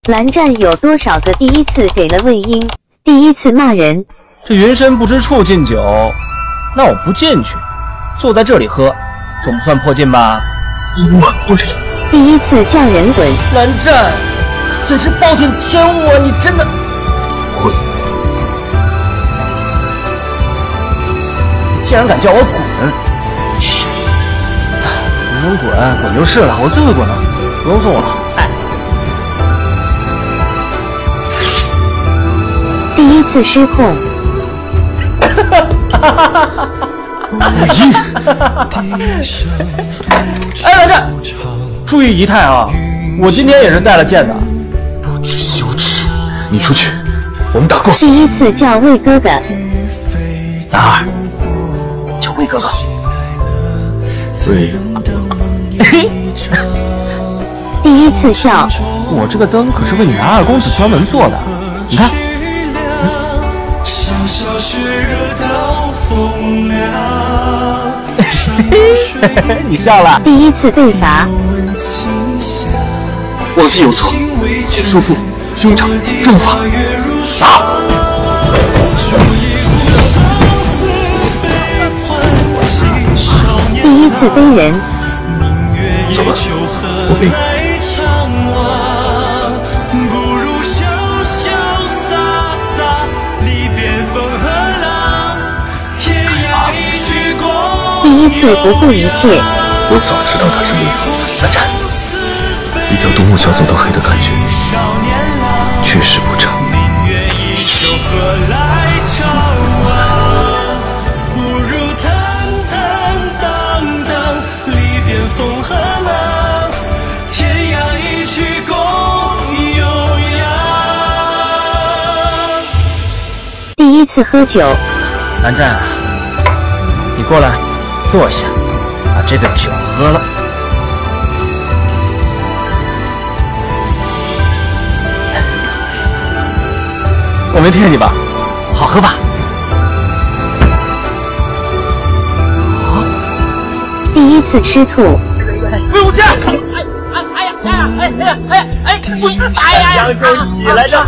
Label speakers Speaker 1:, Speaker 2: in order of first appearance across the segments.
Speaker 1: 蓝湛有多少个第一次给了魏婴？第一次骂人。
Speaker 2: 这云深不知处敬酒，那我不进去，坐在这里喝，总不算破禁吧？
Speaker 3: 我跪。
Speaker 1: 第一次叫人滚。
Speaker 2: 蓝湛，简直暴殄天物啊！你真的
Speaker 3: 滚！
Speaker 2: 你竟然敢叫我滚！你能滚，滚就是了，我最会滚了，不用送我。哎。
Speaker 1: 第一次失控。
Speaker 2: 哎，蓝湛，注意仪态啊！我今天也是带了剑的。
Speaker 3: 不知羞耻！你出去，我们打过。
Speaker 1: 第一次叫魏哥哥。
Speaker 3: 男儿，叫魏哥哥。魏哥哥。
Speaker 1: 第一次笑。
Speaker 2: 我这个灯可是为你男二公子专门做的，你看。 小雪热到风凉，你笑了。
Speaker 1: 第一次被罚。
Speaker 3: 忘记有错，束缚、凶掌、重罚，打！
Speaker 1: 第一次背人。
Speaker 3: 走吧，我背。 第一次不顾一切。我早知道他是魏峰。蓝湛，一条独木桥走到黑的感觉，确实不差。
Speaker 1: 第一次喝酒。
Speaker 2: 蓝湛。 你过来，坐下，把这个酒喝了。我没骗你吧？好喝吧？
Speaker 1: 第一次吃醋。
Speaker 2: 魏无羡！江州起来着！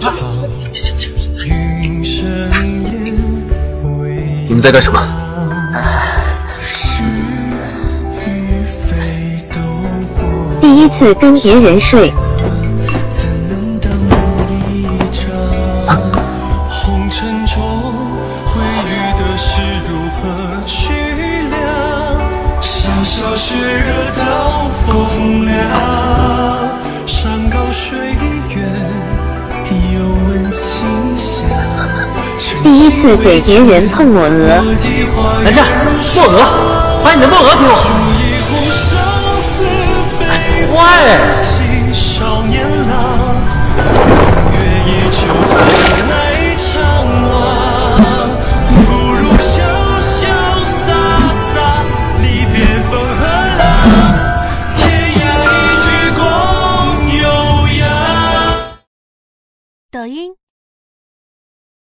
Speaker 3: 你们在干什么？
Speaker 1: 第一次跟别人睡。第一次给别人碰抹额。
Speaker 2: 蓝湛，墨额，把你的墨额给我。 坏！
Speaker 4: 抖音。